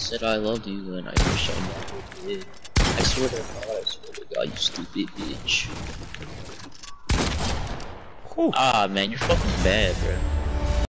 said I loved you and I wish I never did. I swear to God, you stupid bitch. Whew. Ah, man, you're fucking bad, bro.